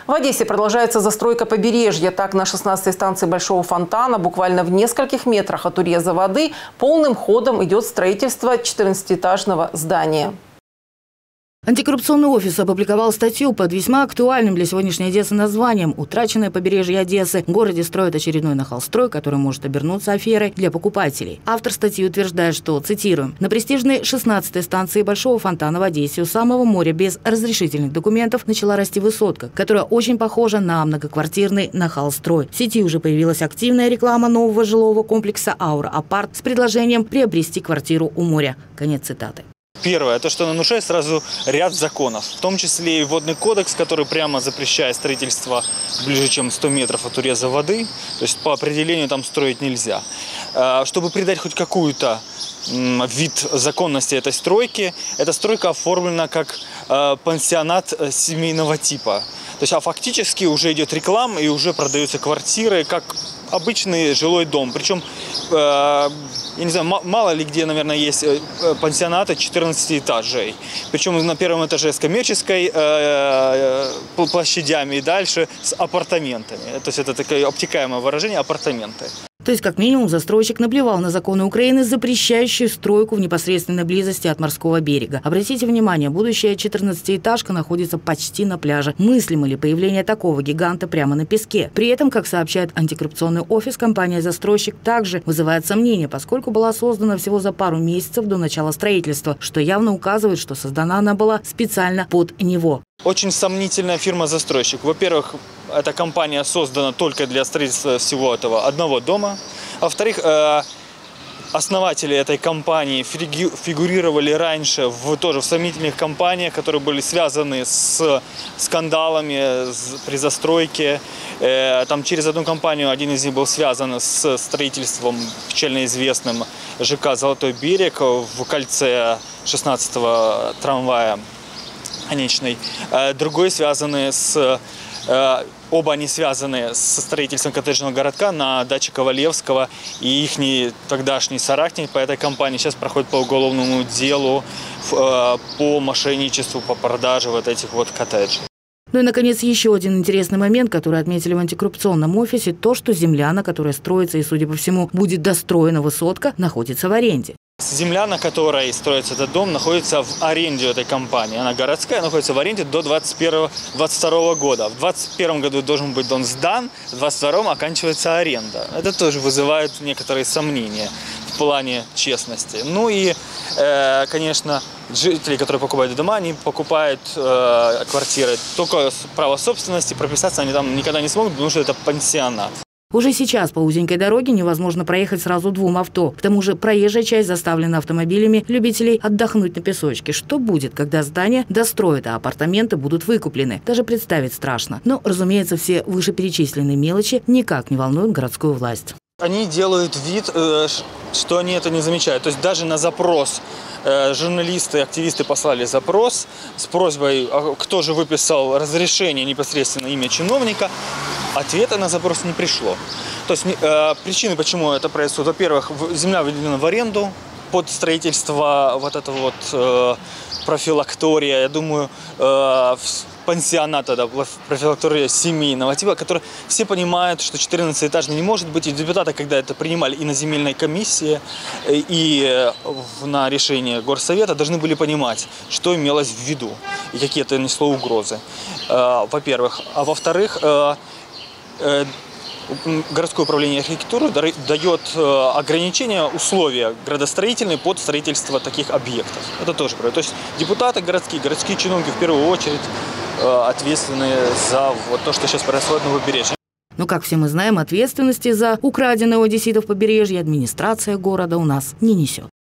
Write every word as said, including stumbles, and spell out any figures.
В Одессе продолжается застройка побережья. Так, на шестнадцатой станции Большого фонтана, буквально в нескольких метрах от уреза воды, полным ходом идет строительство четырнадцатиэтажного здания. Антикоррупционный офис опубликовал статью под весьма актуальным для сегодняшней Одессы названием «Утраченное побережье Одессы». В городе строят очередной нахалстрой, который может обернуться аферой для покупателей. Автор статьи утверждает, что, цитируем, «на престижной шестнадцатой станции Большого фонтана в Одессе у самого моря без разрешительных документов начала расти высотка, которая очень похожа на многоквартирный нахалстрой. В сети уже появилась активная реклама нового жилого комплекса «Аура Апарт» с предложением приобрести квартиру у моря». Конец цитаты. Первое, то, что нарушает сразу ряд законов, в том числе и водный кодекс, который прямо запрещает строительство ближе, чем сто метров от уреза воды, то есть по определению там строить нельзя. Чтобы придать хоть какую-то вид законности этой стройки, эта стройка оформлена как пансионат семейного типа. То есть, а фактически уже идет реклама и уже продаются квартиры, как обычный жилой дом. Причем, э, я не знаю, мало ли где, наверное, есть пансионаты четырнадцати этажей. Причем на первом этаже с коммерческой э, площадями и дальше с апартаментами. То есть это такое обтекаемое выражение «апартаменты». То есть, как минимум, застройщик наплевал на законы Украины, запрещающие стройку в непосредственной близости от морского берега. Обратите внимание, будущая четырнадцатиэтажка находится почти на пляже. Мыслимо ли появление такого гиганта прямо на песке? При этом, как сообщает антикоррупционный офис, компания-застройщик также вызывает сомнения, поскольку была создана всего за пару месяцев до начала строительства, что явно указывает, что создана она была специально под него. Очень сомнительная фирма-застройщик. Во-первых, эта компания создана только для строительства всего этого одного дома. А во-вторых, основатели этой компании фигурировали раньше в, тоже в сомнительных компаниях, которые были связаны с скандалами при застройке. Там через одну компанию один из них был связан с строительством печально известным ЖК «Золотой берег» в кольце шестнадцатого трамвая конечный. Другой связаны с... Оба они связаны с строительством коттеджного городка на даче Ковалевского, и их тогдашний соратник по этой компании сейчас проходит по уголовному делу по мошенничеству, по продаже вот этих вот коттеджей. Ну и, наконец, еще один интересный момент, который отметили в антикоррупционном офисе, то, что земля, на которой строится и, судя по всему, будет достроена высотка, находится в аренде. Земля, на которой строится этот дом, находится в аренде этой компании. Она городская, находится в аренде до двадцать первого — двадцать второго года. В двадцать первом году должен быть дом сдан, в двадцать втором оканчивается аренда. Это тоже вызывает некоторые сомнения в плане честности. Ну и, э, конечно, жители, которые покупают дома, они покупают э, квартиры только с права собственности, прописаться они там никогда не смогут, потому что это пансионат. Уже сейчас по узенькой дороге невозможно проехать сразу двум авто. К тому же проезжая часть заставлена автомобилями любителей отдохнуть на песочке. Что будет, когда здание достроят, а апартаменты будут выкуплены? Даже представить страшно. Но, разумеется, все вышеперечисленные мелочи никак не волнуют городскую власть. Они делают вид, что они это не замечают. То есть даже на запрос журналисты, активисты послали запрос с просьбой, кто же выписал разрешение непосредственно имя чиновника. Ответа на запрос не пришло. То есть э, причины, почему это происходит: во-первых, земля введена в аренду под строительство вот этого вот э, профилактория, я думаю, э, пансионата, да, профилактория семейного типа, который все понимают, что четырнадцатиэтажный не может быть. И депутаты, когда это принимали и на земельной комиссии, и на решение горсовета, должны были понимать, что имелось в виду и какие это несло угрозы, э, во-первых. А во-вторых, э, городское управление архитектуры дает ограничения, условия градостроительные под строительство таких объектов. Это тоже правильно. То есть депутаты городские, городские чиновники в первую очередь ответственны за вот то, что сейчас происходит на побережье. Но, как все мы знаем, ответственности за украденное у одесситов побережье администрация города у нас не несет.